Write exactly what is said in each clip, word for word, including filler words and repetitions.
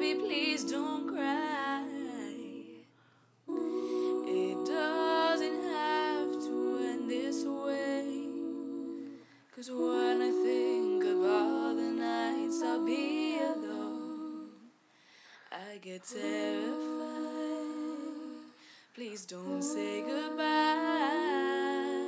baby, please don't cry. It doesn't have to end this way. 'Cause when I think about the nights I'll be alone, I get terrified. Please don't say goodbye.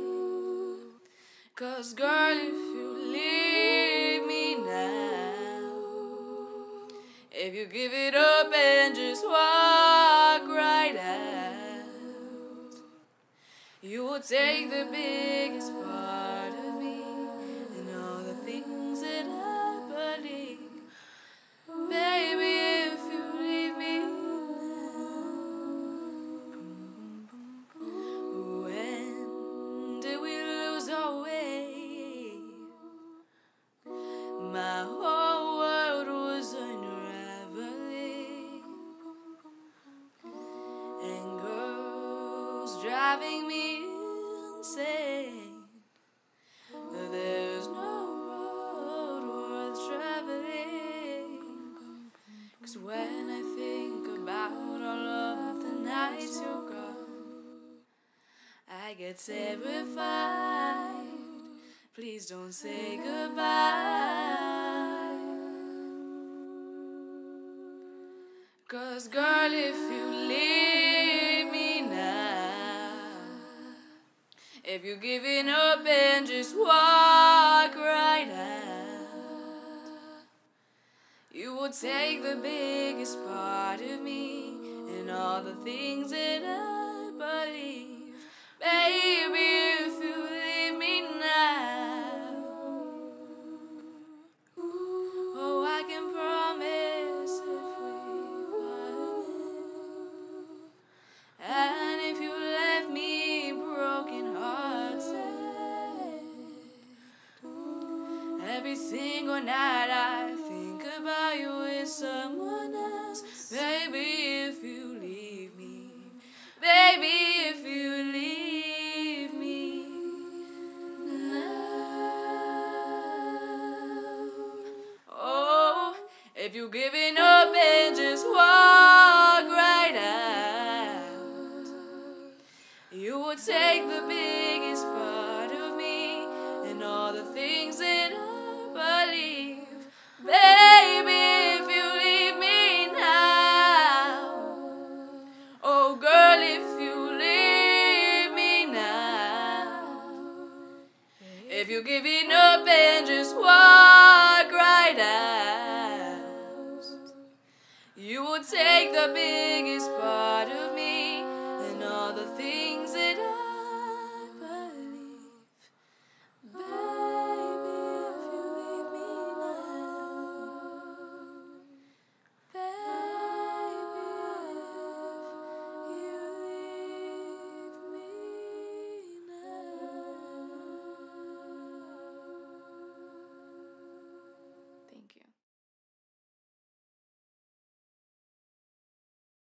'Cause girl, if you leave me now, if you give it up and just walk right out, you will take the biggest part of me and all the things that I believe. Baby, if you leave me now, when did we lose our way? My whole world was unraveling, and girls driving me insane. There's no road worth traveling. 'Cause when I think about all of the nights you're gone, I get terrified. Please don't say goodbye. 'Cause girl, if you leave me now, if you're giving up and just walk right out, you will take the biggest part of me and all the things that I believe. Baby, if you leave me now, oh, I can promise if we part, and if you left me broken hearted, every single night I think about you with someone else. Baby, if you leave me, baby, if you leave me now, oh, if you're giving up and just walk right out, you will take the biggest part of me and all the things that I believe. Baby, if you leave me now, oh girl, if you leave me now, if you're giving up and just walk right out, you will take the biggest part of me